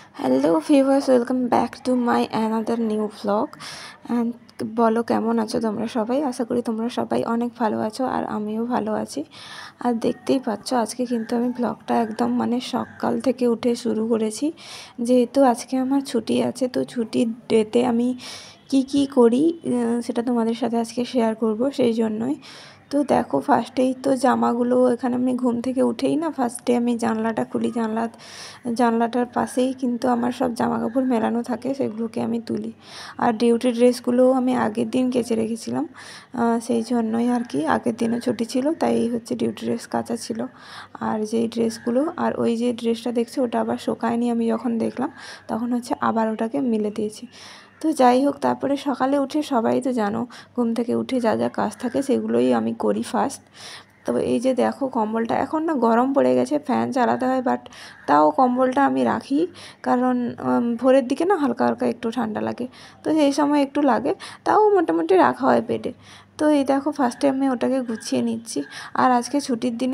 Hello viewers, welcome back to my another new vlog. And বলো কেমন আছো তোমরা সবাই? আশা করি তোমরা সবাই অনেক ভালো আছো, আর আমিও ভালো আছি। আর দেখতেই পাচ্ছ আজকে কিন্তু আমি ভ্লগটা একদম সকাল থেকে উঠে শুরু করেছি, যেহেতু আজকে আমার ছুটি আছে। তো ছুটির ডেতে আমি কি করি সেটা তোমাদের সাথে আজকে শেয়ার করব, সেই জন্যই। তো দেখো, ফার্স্টেই তো জামাগুলো এখানে আমি ঘুম থেকে উঠেই না ফার্স্টে আমি জানলাটা খুলি। জানলাটার পাশেই কিন্তু আমার সব জামা কাপড় মেলানো থাকে, সেগুলোকে আমি তুলি। আর ডিউটি ড্রেসগুলোও আমি আগের দিন কেচে রেখেছিলাম, সেই জন্যই আর কি। আগের দিনও ছুটি ছিল, তাই হচ্ছে ডিউটি ড্রেস কাচা ছিল। আর যেই ড্রেসগুলো, আর ওই যে ড্রেসটা দেখছি ওটা আবার শোকায়নি, আমি যখন দেখলাম তখন হচ্ছে আবার ওটাকে মিলে দিয়েছি। তো যাই হোক, তারপরে সকালে উঠে সবাই তো জানো, ঘুম থেকে উঠে যা যা কাজ থাকে সেগুলোই আমি করি ফার্স্ট। তো এই যে দেখো, কম্বলটা এখন না গরম পড়ে গেছে, ফ্যান চালাতে হয়, বাট তাও কম্বলটা আমি রাখি, কারণ ভোরের দিকে না হালকা হালকা একটু ঠান্ডা লাগে, তো সেই সময় একটু লাগে, তাও মোটামুটি রাখা হয় বেডে। তো এই দেখো, ফার্স্টে আমি ওটাকে গুছিয়ে নিচ্ছি। আর আজকে ছুটির দিনে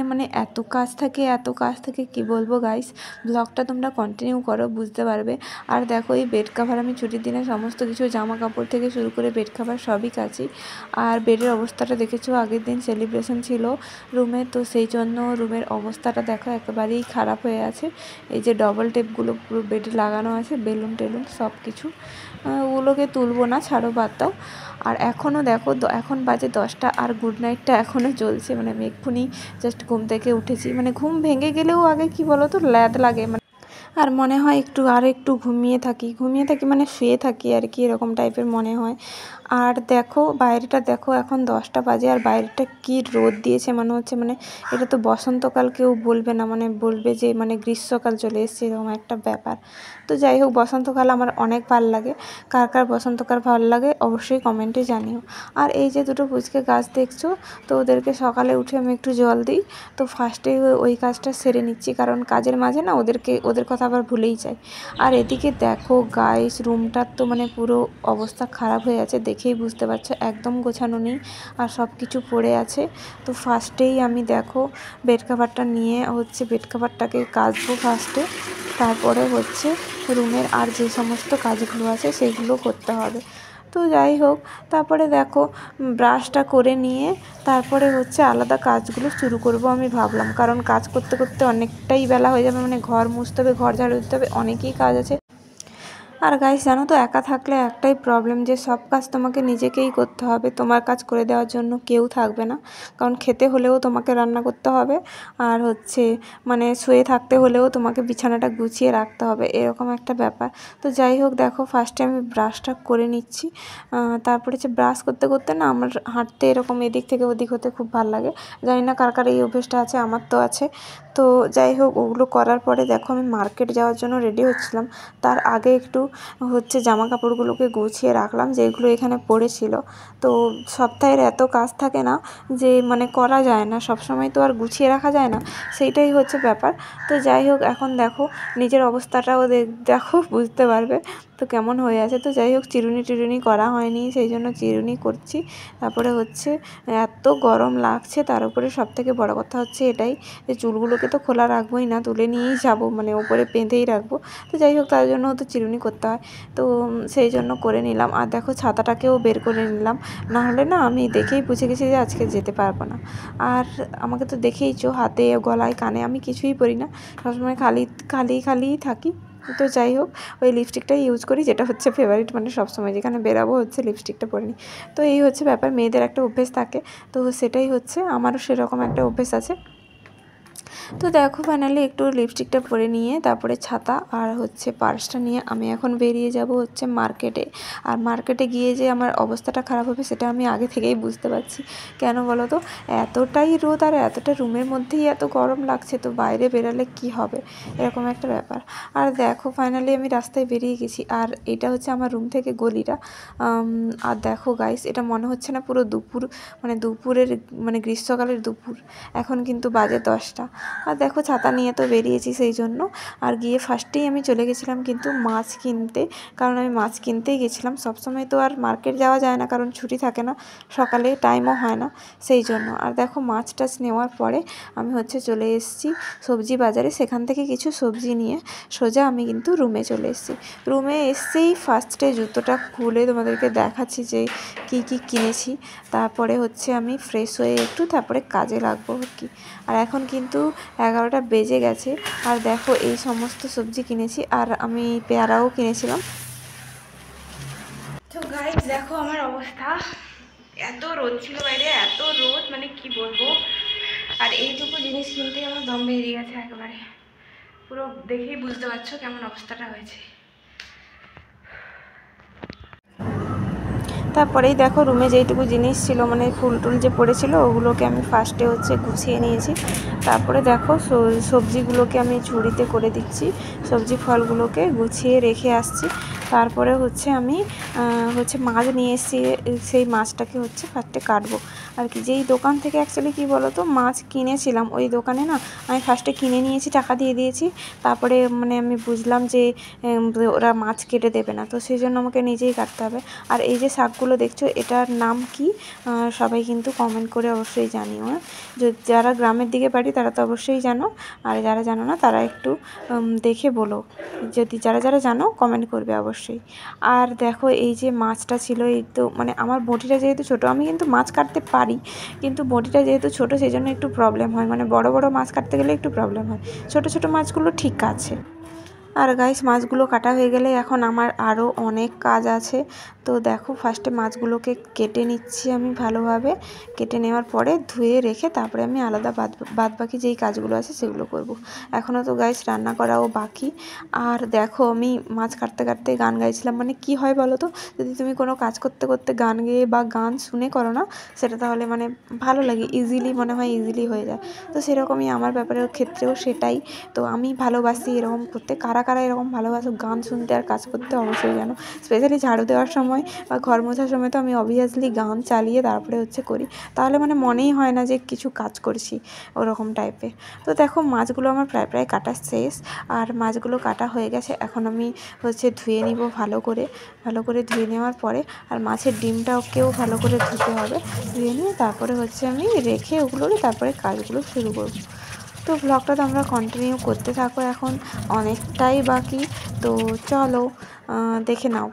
এত কাজ থাকে কি বলবো গাইস। ব্লগটা তোমরা কন্টিনিউ করো, বুঝতে পারবে। আর দেখো, এই বেড কাভার আমি ছুটির দিনে সমস্ত কিছু জামা কাপড় থেকে শুরু করে বেড কাভার সবই কাচি। আর বেডের অবস্থাটা দেখেছো, আগের দিন সেলিব্রেশন ছিল রুমে, তো সেই জন্য রুমের অবস্থাটা দেখো একেবারেই খারাপ হয়ে আছে। এই যে ডবল টেপগুলো পুরো বেডে লাগানো আছে, বেলুন টেলুন সব কিছু, ওগুলোকে তুলবো না, ছাড়ো, বাদ দাও। আর এখনও দেখো, এখন বাজে 10টা, আর গুড নাইটটা এখনও চলছে। আমি এক্ষুনি জাস্ট ঘুম থেকে উঠেছি। ঘুম ভেঙে গেলেও আগে কি বলো তো, ল্যাদ লাগে, আর মনে হয় একটু ঘুমিয়ে থাকি শুয়ে থাকি আর কি, এরকম টাইপের মনে হয়। আর দেখো বাইরেটা দেখো, এখন 10টা বাজে, আর বাইরেটা কি রোদ দিয়েছে, মনে হচ্ছে এটা তো বসন্তকাল। কেউ বলবে না, বলবে যে গ্রীষ্মকাল চলে এসেছে, এরকম একটা ব্যাপার। তো যাই হোক, বসন্তকাল আমার অনেক ভালো লাগে। কার কার বসন্তকাল ভালো লাগে অবশ্যই কমেন্টে জানিও। আর এই যে দুটো পুচকে গাছ দেখছো, তো ওদেরকে সকালে উঠে আমি একটু জল দিই। তো ফার্স্টে ওই কাজটা সেরে নিচ্ছি, কারণ কাজের মাঝে না ওদের কথা আবার ভুলেই যাই। আর এদিকে দেখো গাইস, রুমটার তো পুরো অবস্থা খারাপ হয়ে আছে, দেখেই বুঝতে পারছো, একদম গোছানো নেই, আর সব কিছু পড়ে আছে। তো ফার্স্টেই আমি দেখো বেড কাভারটা নিয়ে বেড কাভারটাকে কাচবো ফার্স্টে, তারপরে রুমের আর যে সমস্ত কাজগুলো আছে সেগুলো করতে হবে। তো যাই হোক, তারপরে দেখো ব্রাশটা করে নিয়ে তারপরে আলাদা কাজগুলো শুরু করব আমি ভাবলাম, কারণ কাজ করতে করতে অনেকটাই বেলা হয়ে যাবে। ঘর মুছতে হবে, ঘর ঝাড়ু দিতে হবে, অনেকই কাজ আছে। আর গাইস, জানো তো, একা থাকলে একটাই প্রবলেম, যে সব কাজ তোমাকে নিজেকেই করতে হবে, তোমার কাজ করে দেওয়ার জন্য কেউ থাকবে না। কারণ খেতে হলেও তোমাকে রান্না করতে হবে, আর শুয়ে থাকতে হলেও তোমাকে বিছানাটা গুছিয়ে রাখতে হবে, এরকম একটা ব্যাপার। তো যাই হোক, দেখো ফার্স্টে আমি ব্রাশটা করে নিচ্ছি। তারপরে ব্রাশ করতে করতে না আমার হাঁটতে এরকম এদিক থেকে ওদিক হতে খুব ভালো লাগে। জানি না কার কার এই অভ্যেসটা আছে, আমার তো আছে। তো যাই হোক, ওগুলো করার পরে দেখো আমি মার্কেট যাওয়ার জন্য রেডি হচ্ছিলাম। তার আগে একটু জামা কাপড়গুলোকে গুছিয়ে রাখলাম, যেগুলো এখানে পড়েছিল। তো সপ্তাহের এত কাজ থাকে না যে করা যায় না, সব সময় তো আর গুছিয়ে রাখা যায় না, সেইটাই হচ্ছে ব্যাপার। তো যাই হোক, এখন দেখো নিজের অবস্থাটাও দেখো, বুঝতে পারবে তো কেমন হয়ে আছে। তো যাই হোক, চিরুনি টিরুনি করা হয়নি, সেই জন্য চিরুনি করছি। তারপরে এত গরম লাগছে, তার উপরে সবথেকে বড় কথা এটাই যে চুলগুলোকে তো খোলা রাখবোই না, তুলে নিয়েই যাবো, ওপরে বেঁধেই রাখবো। তো যাই হোক, তার জন্য তো চিরুনি করতে হয়, তো সেই জন্য করে নিলাম। আর দেখো, ছাতাটাকেও বের করে নিলাম, নাহলে না আমি দেখেই বুঝে গেছি যে আজকে যেতে পারবো না। আর আমাকে তো দেখেইছো, হাতে গলায় কানে আমি কিছুই পরি না, সবসময় খালিই থাকি। তো যাই হোক, ওই লিপস্টিকটাই ইউজ করি, যেটা ফেভারিট, সবসময় যেখানে বেরাবো লিপস্টিকটা পরে নিই। তো এই ব্যাপার, মেয়েদের একটা অভ্যেস থাকে, তো সেটাই আমারও সেরকম একটা অভ্যেস আছে। তো দেখো, ফাইনালি একটু লিপস্টিকটা পরে নিয়ে তারপরে ছাতা আর পার্সটা নিয়ে আমি এখন বেরিয়ে যাব মার্কেটে। আর মার্কেটে গিয়ে যে আমার অবস্থাটা খারাপ হবে সেটা আমি আগে থেকেই বুঝতে পারছি। কেন বলো তো, এতটাই রোদ, আর এতটা রুমের মধ্যেই এত গরম লাগছে, তো বাইরে বেরালে কি হবে, এরকম একটা ব্যাপার। আর দেখো, ফাইনালি আমি রাস্তায় বেরিয়ে গেছি, আর এটা আমার রুম থেকে গলিটা। আর দেখো গাইস, এটা মনে হচ্ছে না পুরো দুপুর, দুপুরের গ্রীষ্মকালের দুপুর। এখন কিন্তু বাজে 10টা, আর দেখো ছাতা নিয়ে তো বেরিয়েছি সেই জন্য। আর গিয়ে ফার্স্টেই আমি চলে গেছিলাম কিন্তু মাছ কিনতে, কারণ আমি মাছ কিনতেই গেছিলাম। সবসময় তো আর মার্কেট যাওয়া যায় না, কারণ ছুটি থাকে না, সকালে টাইমও হয় না সেই জন্য। আর দেখো মাছ টাছ নেওয়ার পরে আমি হচ্ছে চলে এসেছি সবজি বাজারে। সেখান থেকে কিছু সবজি নিয়ে সোজা আমি কিন্তু রুমে চলে এসেছি। রুমে এসেই ফার্স্টে জুতোটা খুলে তোমাদেরকে দেখাচ্ছি যে কি কি কিনেছি। তারপরে হচ্ছে আমি ফ্রেশ হয়ে একটু তারপরে কাজে লাগবো আর কি। আর এখন কিন্তু 11টা বেজে গেছে। আর দেখো এই সমস্ত সবজি কিনেছি, আর আমি পেয়ারাও কিনেছিলাম। তো গাইস দেখো আমার অবস্থা, এত রোদ ছিল বাইরে, এত রোদ মানে কি বলবো। আর এইটুকু জিনিস কিনতে আমার দম বেরিয়ে গেছে একেবারে, পুরো দেখেই বুঝতে পারছো কেমন অবস্থাটা হয়েছে। তারপরেই দেখো রুমে যেইটুকু জিনিস ছিল মানে ফুল টুল যে পড়েছিল ওগুলোকে আমি ফার্স্টে হচ্ছে গুছিয়ে নিয়েছি। তারপরে দেখো সবজিগুলোকে আমি ঝুড়িতে করে দিচ্ছি, সবজি ফলগুলোকে গুছিয়ে রেখে আসছি। তারপরে হচ্ছে আমি মাছ নিয়ে এসেছি, সেই মাছটাকে হচ্ছে ফার্স্টে কাটবো আর কি। যেই দোকান থেকে অ্যাকচুয়ালি কী বলো তো মাছ কিনেছিলাম, ওই দোকানে না আমি ফার্স্টে কিনে নিয়েছি, টাকা দিয়ে দিয়েছি। তারপরে মানে আমি বুঝলাম যে ওরা মাছ কেটে দেবে না, তো সেই জন্য আমাকে নিজেই কাটতে হবে। আর এই যে শাকগুলো দেখছো এটার নাম কি সবাই কিন্তু কমেন্ট করে অবশ্যই জানিও। হ্যাঁ, যারা গ্রামের দিকে বাড়ি তারা তো অবশ্যই জানো, আর যারা জানো না তারা একটু দেখে বলো, যদি যারা যারা জানো কমেন্ট করবে অবশ্যই। আর দেখো এই যে মাছটা ছিল, এই তো মানে আমার বটিটা যেহেতু ছোটো, আমি কিন্তু মাছ কাটতে পারি কিন্তু বটিটা যেহেতু ছোটো সেই জন্য একটু প্রবলেম হয়, মানে বড় বড় মাছ কাটতে গেলে একটু প্রবলেম হয়, ছোটো ছোটো মাছগুলো ঠিক আছে। আর গাইস মাছগুলো কাটা হয়ে গেলে এখন আমার আরও অনেক কাজ আছে। তো দেখো ফার্স্টে মাছগুলোকে কেটে নিচ্ছি আমি ভালোভাবে। কেটে নেওয়ার পরে ধুয়ে রেখে তারপরে আমি আলাদা বাদ বাকি যেই কাজগুলো আছে সেগুলো করব। এখনও তো গাইস রান্না করাও বাকি। আর দেখো আমি মাছ কাটতে কাটতে গান গাইছিলাম, মানে কি হয় বলো তো, যদি তুমি কোনো কাজ করতে করতে গান গেয়ে বা গান শুনে করো না, সেটা তাহলে মানে ভালো লাগে, ইজিলি মনে হয় ইজিলি হয়ে যায়। তো সেরকমই আমার ব্যাপারের ক্ষেত্রেও সেটাই। তো আমি ভালোবাসি এরকম করতে। কারা কারা এরকম ভালোবাসো গান শুনতে আর কাজ করতে অবশ্যই জানো। স্পেশালি ঝাড়ু দেওয়ার সময় বা ঘর মোছার সময় তো আমি অবভিয়াসলি গান চালিয়ে তারপরে হচ্ছে করি, তাহলে মানে মনেই হয় না যে কিছু কাজ করছি ওরকম টাইপের। তো দেখো মাছগুলো আমার প্রায় প্রায় কাটা শেষ, আর মাছগুলো কাটা হয়ে গেছে। এখন আমি হচ্ছে ধুয়ে নিব ভালো করে ধুয়ে নেওয়ার পরে, আর মাছের ডিমটাকেও ভালো করে ধুতে হবে। ধুয়ে নিয়ে তারপরে হচ্ছে আমি রেখে ওগুলোকে তারপরে কাজগুলো শুরু করব। তো ব্লগটা তোমরা কন্টিনিউ করতে থাকো, এখন অনেকটাই বাকি, তো চলো দেখে নাও।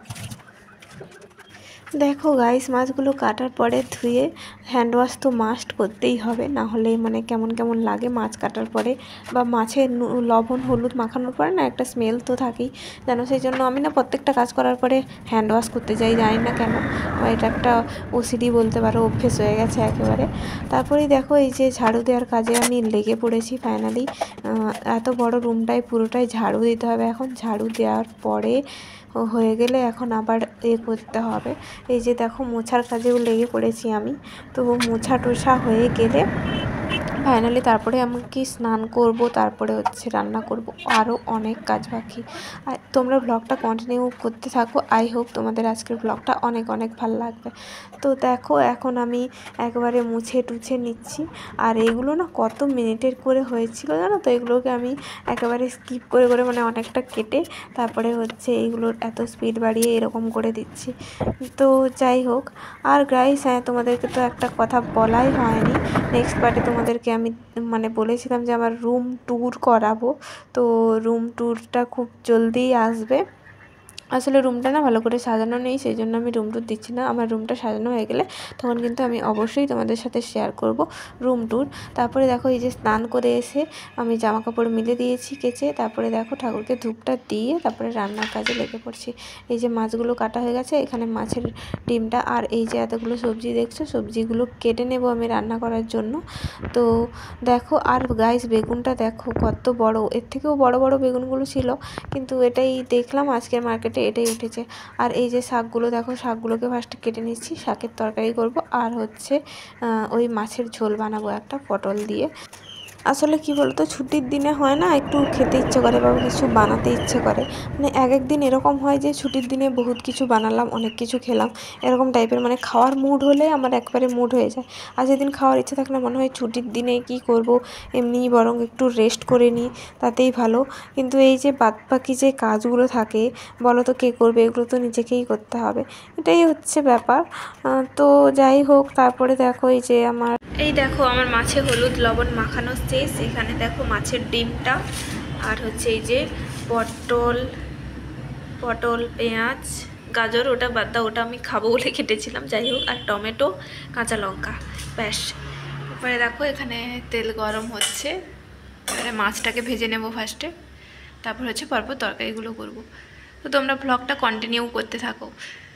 দেখো গাইস মাছগুলো কাটার পরে ধুয়ে হ্যান্ড ওয়াশ তো মাস্ট করতেই হবে, না হলে মানে কেমন কেমন লাগে মাছ কাটার পরে, বা মাছের লবণ হলুদ মাখানোর পরে না একটা স্মেল তো থাকেই জানো। সেই জন্য আমি না প্রত্যেকটা কাজ করার পরে হ্যান্ড ওয়াশ করতে যাই, জানি না কেন, এটা একটা ওসিডি বলতে পারো, অভ্যেস হয়ে গেছে একেবারে। তারপরেই দেখো এই যে ঝাড়ু দেওয়ার কাজে আমি লেগে পড়েছি ফাইনালি। এত বড় রুমটাই পুরোটাই ঝাড়ু দিতে হবে। এখন ঝাড়ু দেওয়ার পরে হয়ে গেলে এখন আবার করতে হবে। এই যে দেখো মোছার কাজেও লেগে পড়েছি আমি। তো মোছা টোছা হয়ে গেলে ফাইনালি তারপরে আমি কি স্নান করব, তারপরে হচ্ছে রান্না করব, আরও অনেক কাজ বাকি। আর তোমরা ব্লগটা কন্টিনিউ করতে থাকো, আই হোপ তোমাদের আজকের ব্লগটা অনেক অনেক ভালো লাগবে। তো দেখো এখন আমি একবারে মুছে টুছে নিচ্ছি। আর এইগুলো না কত মিনিটের করে হয়েছিল জানো তো, এগুলোকে আমি একেবারে স্কিপ করে করে মানে অনেকটা কেটে তারপরে হচ্ছে এইগুলোর এত স্পিড বাড়িয়ে এরকম করে দিচ্ছি। তো যাই হোক। আর গাইস হ্যাঁ, তোমাদেরকে তো একটা কথা বলাই হয়নি, নেক্সট পার্টে তোমাদেরকে আমি মানে বলেছিলাম যে আমার রুম ট্যুর করাবো। তো রুম ট্যুরটা খুব জলদিই আসবে। আসলে রুমটা না ভালো করে সাজানো নেই, সেই জন্য আমি রুম ট্যুর দিচ্ছি না। আমার রুমটা সাজানো হয়ে গেলে তখন কিন্তু আমি অবশ্যই তোমাদের সাথে শেয়ার করব রুম ট্যুর। তারপরে দেখো এই যে স্নান করে এসে আমি জামা কাপড় মিলে দিয়েছি কেচে, তারপরে দেখো ঠাকুরকে ধূপটা দিয়ে তারপরে রান্নার কাজে লেগে পড়ছি। এই যে মাছগুলো কাটা হয়ে গেছে, এখানে মাছের ডিমটা, আর এই যে এতগুলো সবজি দেখছো, সবজিগুলো কেটে নেব আমি রান্না করার জন্য। তো দেখো আর গাইস বেগুনটা দেখো কত বড়, এর থেকেও বড় বড় বেগুনগুলো ছিল, কিন্তু এটাই দেখলাম আজকের মার্কেটে এটাই উঠেছে। আর এই যে শাকগুলো দেখো, শাকগুলোকে ফার্স্টে কেটে নিচ্ছি, শাকের তরকারি করব, আর হচ্ছে ওই মাছের ঝোল বানাবো একটা পটল দিয়ে। আসলে কি বলতো, ছুটির দিনে হয় না একটু খেতে ইচ্ছে করে বা কিছু বানাতে ইচ্ছে করে। মানে এক এক দিন এরকম হয় যে ছুটির দিনে বহুত কিছু বানালাম, অনেক কিছু খেলাম, এরকম টাইপের, মানে খাওয়ার মুড হলে আমার একবারে মুড হয়ে যায়। আর যেদিন খাওয়ার ইচ্ছে থাকলে মনে হয় ছুটির দিনে কি করব, এমনিই বরং একটু রেস্ট করে নিই, তাতেই ভালো। কিন্তু এই যে বাদবাকি যে কাজগুলো থাকে, বলো তো কে করবে, এগুলো তো নিজেকেই করতে হবে, এটাই হচ্ছে ব্যাপার। তো যাই হোক, তারপরে দেখো এই দেখো আমার মাছে হলুদ লবণ মাখানো শেষ। এখানে দেখো মাছের ডিমটা, আর হচ্ছে এই যে পটল পটল পেঁয়াজ গাজর, ওটা বাদ দাও, ওটা আমি খাবো বলে কেটেছিলাম, যাই হোক, আর টমেটো কাঁচা লঙ্কা, ব্যাস। তারপরে দেখো এখানে তেল গরম হচ্ছে, এবারে মাছটাকে ভেজে নেব ফার্স্টে, তারপর হচ্ছে পরপর তরকারিগুলো করব। তো তোমরা ব্লগটা কন্টিনিউ করতে থাকো।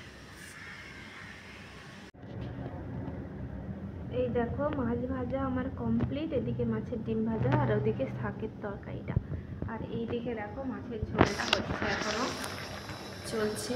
এই দেখো মাছ ভাজা আমার কমপ্লিট, এদিকে মাছের ডিম ভাজা, আর ওদিকে শাকের তরকারিটা, আর এইদিকে দেখো মাছের ঝোলটা হচ্ছে, এখনো চলছে।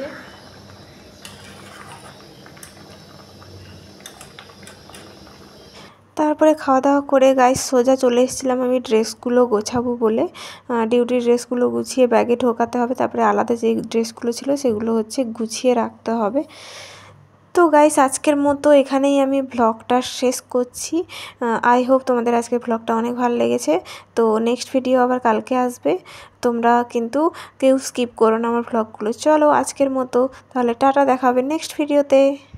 তারপরে খাওয়া দাওয়া করে গাইস সোজা চলে এসেছিলাম আমি ড্রেসগুলো গোছাবো বলে। ডিউটির ড্রেসগুলো গুছিয়ে ব্যাগে ঢোকাতে হবে, তারপরে আলাদা যে ড্রেসগুলো ছিল সেগুলো হচ্ছে গুছিয়ে রাখতে হবে। তো গাইস আজকের মতো এখানেই আমি ব্লগটা শেষ করছি। আই হোপ তোমাদের আজকের ব্লগটা অনেক ভালো লেগেছে। তো নেক্সট ভিডিও আবার কালকে আসবে, তোমরা কিন্তু কেউ স্কিপ করো না আমার ব্লগগুলো। চলো আজকের মতো তাহলে টাটা, দেখা হবে নেক্সট ভিডিওতে।